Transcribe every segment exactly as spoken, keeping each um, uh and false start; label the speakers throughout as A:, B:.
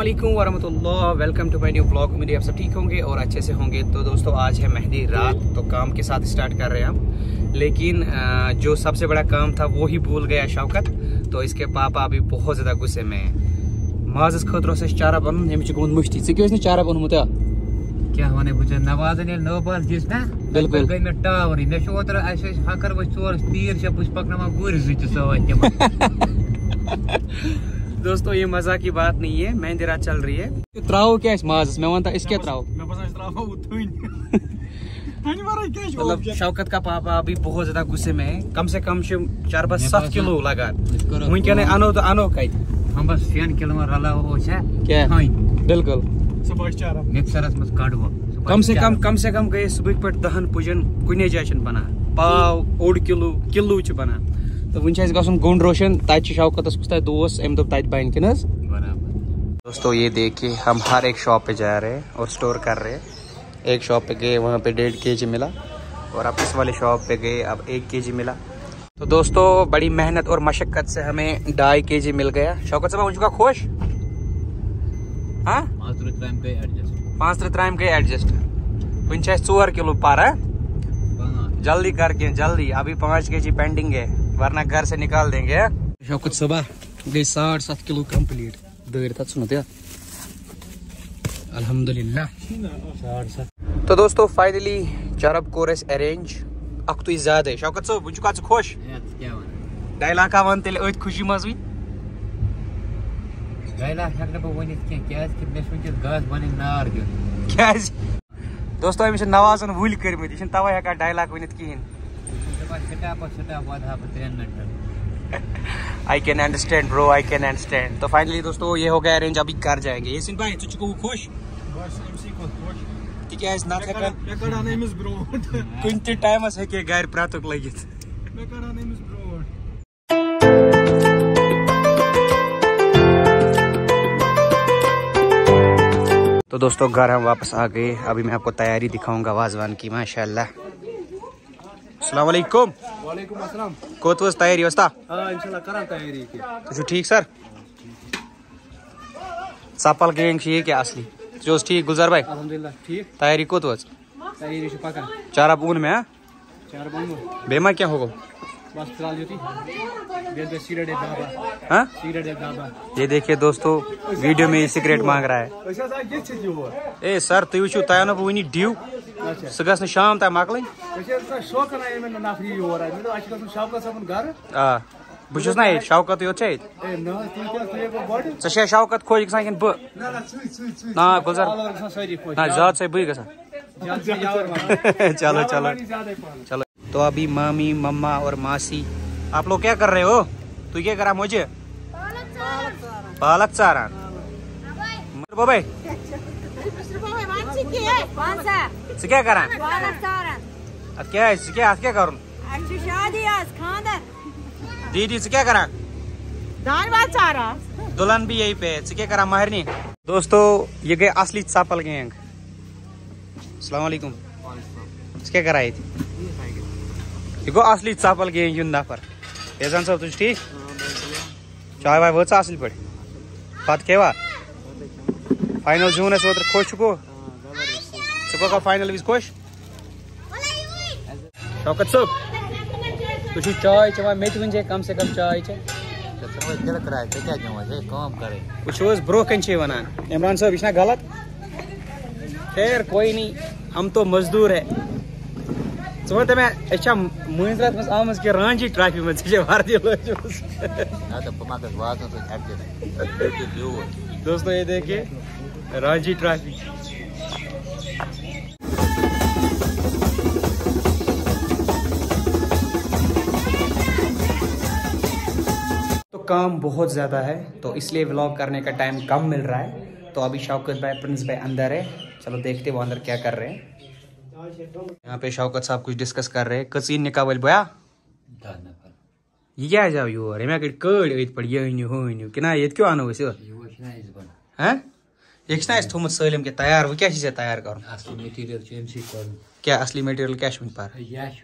A: अस्सलामुअलैकुम वरहमतुल्लाह, welcome to my new blog. उम्मीद है आप सब ठीक होंगे और अच्छे से होंगे। तो दोस्तों आज है मेहंदी रात, तो काम के साथ स्टार्ट कर रहे हैं हम, लेकिन जो सबसे बड़ा काम था वो ही भूल गया शौकत। तो इसके पापा अभी बहुत ज़्यादा गुस्से में हैं। माजस खतरों से चारा बन मुश्ती से क्यों चारा बनमुत
B: क्या होने बुझे नवाजन नोबाल जिस ना बिल्कुल गई में टावर मे ओतर हकर वो चोर तीर से बुझ पकना गुर
A: दोस्तों ये मजा की बात नहीं है, मेहंदी रात चल रही है। त्राओ क्या इस माजस मैं वनता इस क्या त्राओ मतलब शौकत का पापा अभी बहुत ज्यादा गुस्से में है। कम से कम चार बस सात किलो लगा वुनकन अनो तो अनो कत
B: हम बस तीन किलो रला हो
A: क्या बिल्कुल
B: मिक्सरस मत काटो
A: कम से कम कम से कम गए सुबह पे दहन पुजन कुने जाय बना पाव ओड किलो किलो बना। तो वन गन गुंड रोशन तत शौकत कुछ दोस्त अम दोप तत बन कि दोस्तों ये देखिए हम हर एक शॉप पे जा रहे हैं और स्टोर कर रहे हैं। एक शॉप पे गए वहाँ पे डेढ़ के जी मिला और अब इस वाले शॉप पे गए अब एक के जी मिला। तो दोस्तों बड़ी मेहनत और मशक्कत से हमें ढाई के जी मिल गया। शौकत साहब उनका खुश हाँ पाँच त्राम गए एडजस्ट वन चोर किलो पार है जल्दी करके जल्दी अभी पाँच के जी पेंडिंग है वरना घर से निकाल देंगे। शौकत सुबह गई साठ सात किलो कंप्लीट दर तक सुनो दिया अल्हम्दुलिल्लाह। तो दोस्तों फाइनली चरब कोरस अरेंज अख तु ज्यादा शौकत साहब वन कत खुश ढाई लाख वन तेल अत खुशी मज वी
B: ढाई लाख हेक बह वन क्या गस बन नार दिन
A: क्या दोस्तों अमिस नवाजन वुल कर्मित यह तवे हेकान ढाई लाख वन कहें। I can understand bro I can understand. तो फाइनली दोस्तों ये हो गया अरेंज अभी कर जाएंगे। ये सिन भाई तुझको खुश तिकाज ना कुन ते टाइमस हेके घर प्रातुक लगित तो दोस्तों घर हम वापस आ गए। अभी मैं आपको तैयारी दिखाऊंगा वाजवान की माशाल्लाह। अस्सलाम वालेकुम।
C: वालेकुम अस्सलाम।
A: कोत वस तैयारी वस्ता
C: हां इंशाल्लाह करन तैयारी की
A: तो ठीक सर सपल गैंग छी क्या असली जो ठीक गुलजार भाई
C: अल्हम्दुलिल्लाह ठीक
A: तैयारी कोत वस
C: तैयारी छ पका
A: चार बून में
C: चार बून
A: बेमा क्या होगा
C: बस फिलहाल योती बेल पे सिगरेट दाबा
A: हां
C: सिगरेट दाबा।
A: ये देखिए दोस्तों वीडियो में सिगरेट मांग रहा है। ए सर तुम वो तयन वन ड्यू सह गस शाम तक मकल आ बस ना ये शौकत यो चे शौकत खोज गसान बह ना गुलजार ना ज्यादा से बह गसा चलो चलो चलो। तो अभी मामी मम्मा और मासी आप लोग क्या कर रहे हो? तू क्या करा मुझे पालक चारा भाई क्या करा क्या क्या क्या करूँ दीदी से क्या करा दुल्हन भी यही पे क्या करा महरनी। दोस्तों ये गए असली चापल गैंग। अस्सलाम वालेकुम क्या करा थी ये गो असली चापल गैंग युन नफर एजान साहब तुझ ठीक चाय वाय वो असल पे पत खेवा फाइनल जून ओतर खुश गो सा फाइनल विज खुश शौकत साहब तुझ चाय चवान मे वन कम से कम चाय ब्रो कन वन इमरान साहब यह गलत खैर कोई नहीं हम तो मजदूर है वन मे मुंजरत मज आम कि रांची ट्रैफिक मे वर्दी दोस्तों ये देखिए रांची ट्रैफिक। तो काम बहुत ज़्यादा है तो इसलिए व्लॉग करने का टाइम कम मिल रहा है। तो अभी शौकत भाई प्रिंस भाई अंदर है, चलो देखते वो अंदर क्या कर रहे हैं। यहाँ पे शौकत साहब कुछ डिस्कस कर रहे हैं। कसीन निका बोल बोया ये क्या जाओ यो अरे मैं कड़ इत पड़ ये कि ना ये क्यों आनो वैसे हैं एक ना थोमुत सलम के तैयार वो क्या चीज है तैयार कर असली मटेरियल क्या असली मटेरियल क्या वन पर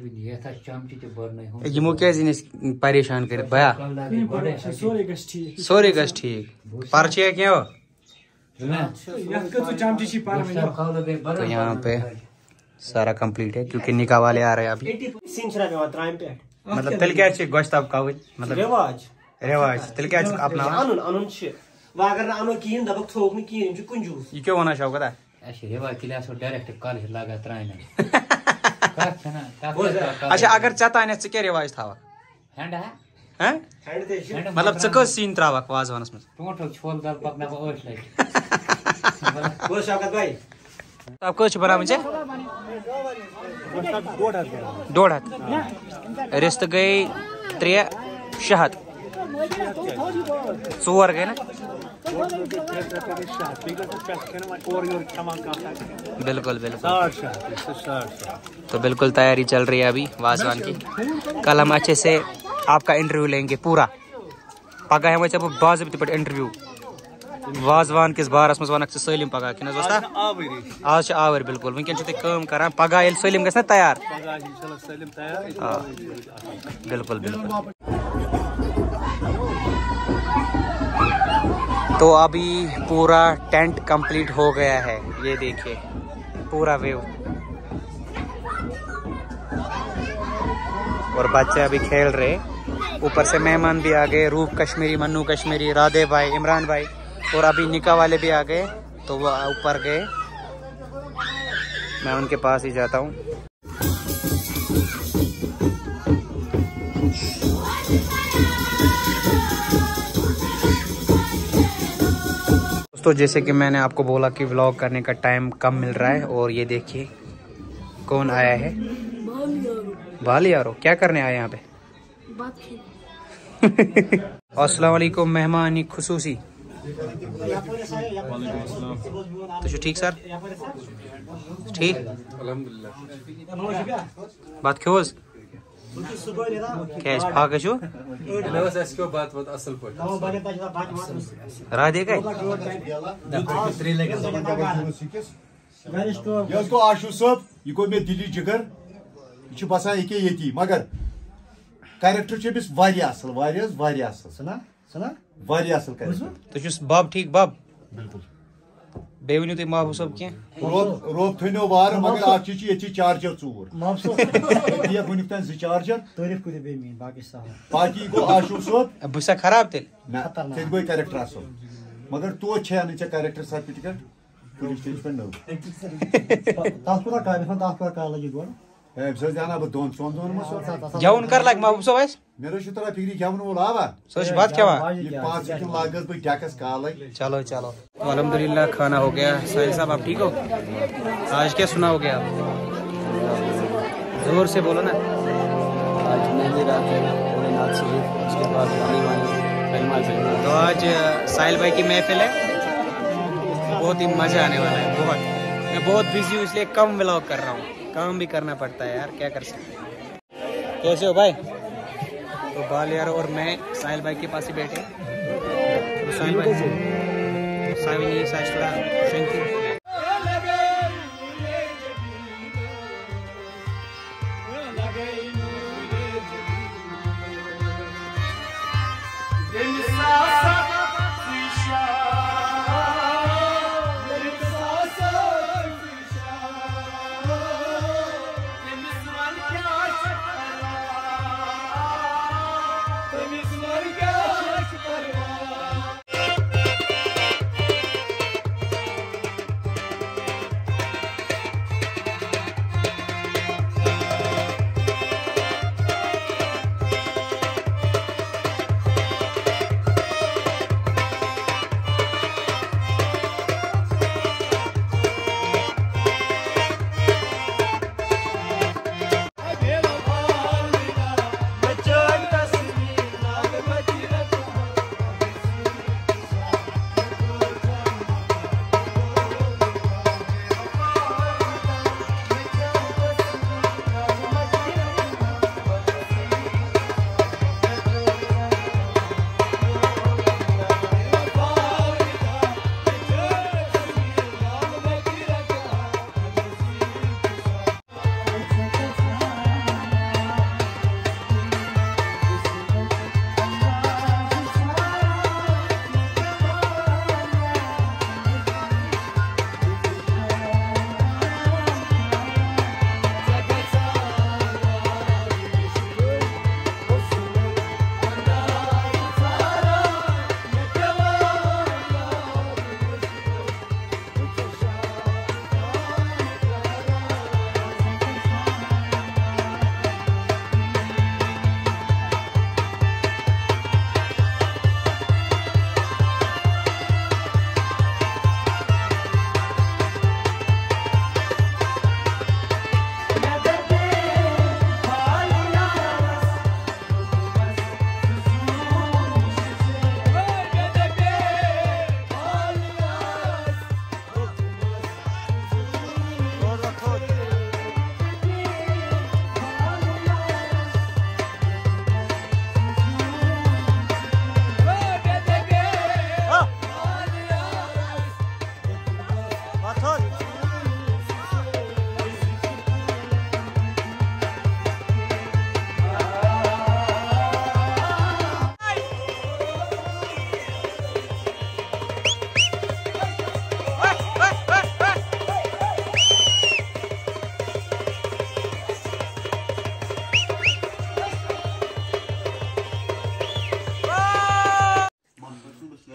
A: यमो क्या परेशान कर भया सोरे गस ठीक पर क्या तो यहाँ पे सारा कंप्लीट है क्योंकि निकाह वाले आ रहे हैं अभी। मतलब तिल क्या गोश्ताब का मतलब रिवाज रिवाज तिल क्या अपना ये क्यों होना शौकत है अच्छा अगर चत आने क्या रिवाज था मतलब च कस सीन त्रा वाजवानस अब कस बना मुझे डोड़ हथ रिश्त गई त्रे शहत चोर गए ना बिल्कुल बिल्कुल तो बिल्कुल तैयारी चल रही है अभी वाजवान की। कल हम अच्छे से आपका इंटरव्यू लेंगे पूरा पगह हम पे बाज़ाब्ते पे इंटरव्यू वाजवान किस बारस मज वनक सलिम पगह कि आज आवर बिल्कुल वनकन तुम कर पगह ये सलिम गस तैयार बिल्कुल बिल्कुल। तो अभी पूरा टेंट कंप्लीट हो गया है, ये देखिए पूरा व्यू और बच्चे अभी खेल रहे, ऊपर से मेहमान भी आ गए, रूप कश्मीरी, मन्नू कश्मीरी, राधे भाई, इमरान भाई और अभी निकाह वाले भी आ गए तो वो ऊपर गए, मैं उनके पास ही जाता हूँ। दोस्तों जैसे कि मैंने आपको बोला कि व्लॉग करने का टाइम कम मिल रहा है और ये देखिए कौन आया है, बाली यारो क्या करने आए यहाँ पे अस्सलाम वालेकुम मेहमान खुसूसी तो ठीक सर ठीक अल्हम्दुलिल्लाह बात क्यों क्या फाक बात बात असल राधे गए
D: आशू सब यह गो मे दिली जिगर यह बसान ये मगर कैरेक्टर असल असल
A: बब ठीक बब बिल्कुल बे वन तुम महबूब सब क्या
D: रोब थो वार मगर अ चार्जर चूर वन तान चार्जर बाकी गो आशू सब
A: बसा खराब तेल
D: तेल गो कैरेक्टर असल मगर तो छे कैरेक्टर सर्टिफिकेट पुलिस स्टेशन पे नो
A: गेवन कर लग महबूब सब
D: मेरे तरह फिक्री गेवन वोल आवा
A: सोच बात क्या
D: पांच लागत बह टैक्स काल।
A: चलो चलो तो अल्हम्दुलिल्लाह खाना हो गया। साहिल साहब आप ठीक हो? आज क्या सुना हो गया आप? जोर से बोलो ना।
C: आज मेहंदी रात है, पूरे नाथ शरीफ, उसके बाद वाली वाली
A: तो आज साहिल भाई की महफिल है, बहुत ही मजा आने वाला है। बहुत मैं बहुत बिजी हूँ इसलिए कम व्लॉग कर रहा हूँ, काम भी करना पड़ता है यार, क्या कर सकते। कैसे हो भाई? तो बाल यार और मैं साहिल भाई के पास ही बैठे, तो साहिल भाई साहिल नहीं साहिल थोड़ा शंकी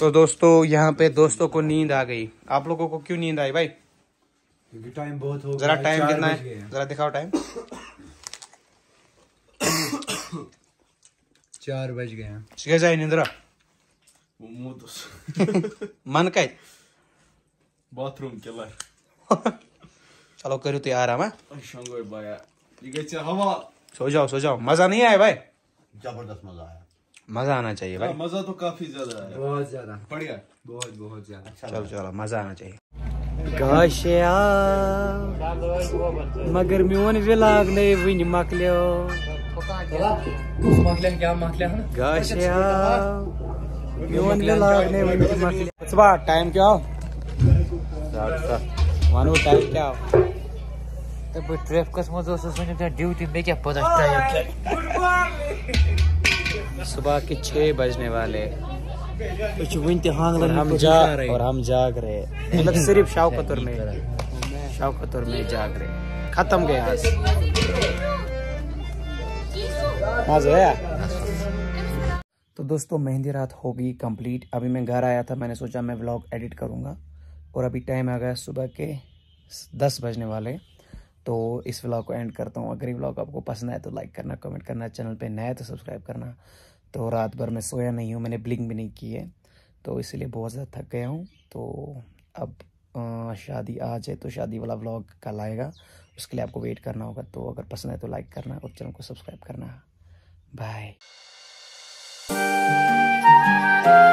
A: तो दोस्तों यहाँ पे दोस्तों को नींद आ गई। आप लोगों को क्यों नींद आई भाई?
C: क्योंकि टाइम बहुत हो
A: जरा
C: गया,
A: टाइम
C: चार
A: कितना
C: बज
A: है?
C: गए हैं।
A: जरा दिखाओ टाइम।
C: चार बज गए हैं।
A: कैसा है निंद्रा? मन का
D: बाथरूम किलर।
A: चलो करो तो आराम है।
D: शंगोय बाया ये गई हवा।
A: सो जाओ सो जाओ। मजा नहीं आया भाई?
D: जबरदस्त मजा आया।
A: मजा आना चाहिए भाई।
D: मजा तो काफी ज्यादा आया।
C: बहुत ज्यादा
D: बढ़िया।
C: बहुत बहुत ज्यादा।
A: चलो चलो मजा आना चाहिए।
C: काशिया मगर मोन विलाग नहीं वन मकलियो।
B: क्या मसला है?
C: काशिया मोन विलाग नहीं वन मकलियो। सुबह टाइम क्या हो? मानो टाइम क्या हो?
B: तो बह ट्रैफिकस मज ड्यूटी मे क्या पता टाइम क्या।
C: सुबह के छह बजने वाले और हम जा और हम जाग रहे मतलब सिर्फ शौकतुर में शौकतुर में जाग रहे। खत्म गए आज। मजा आया। तो दोस्तों मेहंदी रात हो गई कंप्लीट। अभी मैं घर आया था, मैंने सोचा मैं व्लॉग एडिट करूंगा और अभी टाइम आ गया सुबह के दस बजने वाले। तो इस व्लॉग को एंड करता हूँ। अगर ये व्लॉग आपको पसंद आए तो लाइक करना, कमेंट करना, चैनल पे नया तो सब्सक्राइब करना। तो रात भर मैं सोया नहीं हूँ, मैंने ब्लिंक भी नहीं की है, तो इसीलिए बहुत ज़्यादा थक गया हूँ। तो अब आ, शादी आज है तो शादी वाला व्लॉग कल आएगा, उसके लिए आपको वेट करना होगा। तो अगर पसंद है तो लाइक करना और चैनल को सब्सक्राइब करना। बाय।